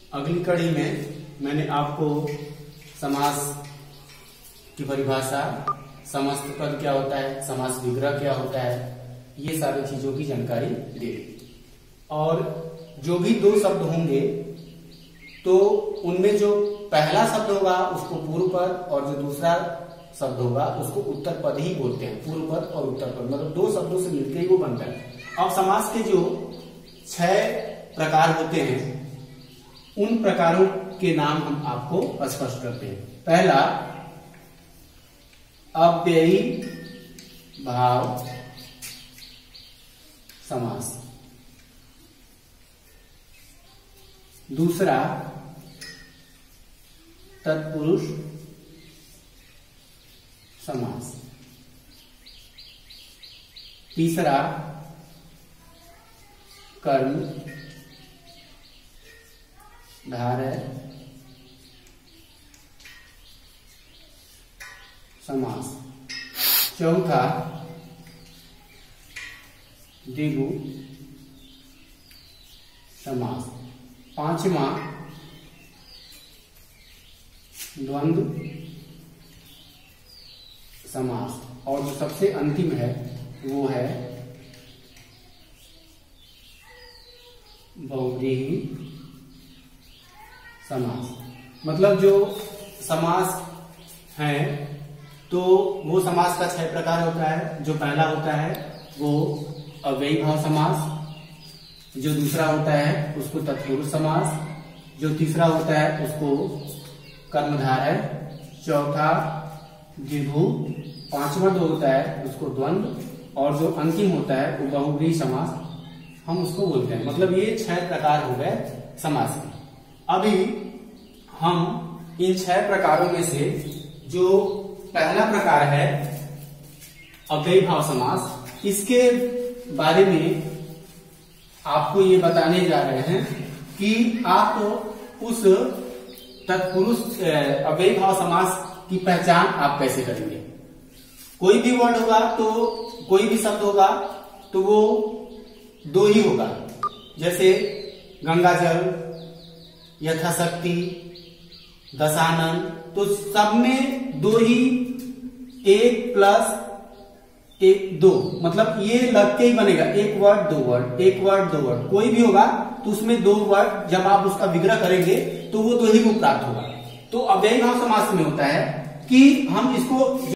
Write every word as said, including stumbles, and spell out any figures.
अगली कड़ी में मैंने आपको समास की परिभाषा, समस्त पद क्या होता है, समास विग्रह क्या होता है, ये सारी चीजों की जानकारी दे दी। और जो भी दो शब्द होंगे तो उनमें जो पहला शब्द होगा उसको पूर्व पद और जो दूसरा शब्द होगा उसको उत्तर पद ही बोलते हैं। पूर्व पद और उत्तर पद मतलब दो शब्दों से मिलकर ही वो बनता है। अब समास के जो छह प्रकार होते हैं उन प्रकारों के नाम हम आपको स्पष्ट करते हैं। पहला, अव्ययी भाव समास। दूसरा, तत्पुरुष समास। तीसरा, कर्म धारय समास। चौथा, द्विगु समास। पांचवा, द्वंद्व समास। और जो सबसे अंतिम है वो है बहुव्रीहि समास। मतलब जो समास है तो वो समास का छह प्रकार होता है। जो पहला होता है वो अव्ययी भाव समास, जो दूसरा होता है उसको तत्पुरुष समास, जो तीसरा होता है उसको कर्मधारय, चौथा द्विगु, पांचवा जो होता है उसको द्वंद्व और जो अंतिम होता है वो बहुव्रीहि समास हम उसको बोलते हैं। मतलब ये छह प्रकार हो गए समास के। अभी हम इन छह प्रकारों में से जो पहला प्रकार है अव्ययी भाव समास, इसके बारे में आपको ये बताने जा रहे हैं कि आप उस तत्पुरुष अव्ययी भाव समास की पहचान आप कैसे करेंगे। कोई भी वर्ड होगा तो कोई भी शब्द होगा तो वो दो ही होगा। जैसे गंगाजल, यथाशक्ति, दशानन, तो सब में दो ही, एक प्लस एक दो, मतलब ये लग के ही बनेगा। एक वर्ड दो वर्ड, एक वर्ड दो वर्ड, कोई भी होगा तो उसमें दो वर्ड जब आप उसका विग्रह करेंगे तो वो दो ही को प्राप्त होगा। तो अव्ययी भाव समास में होता है कि हम इसको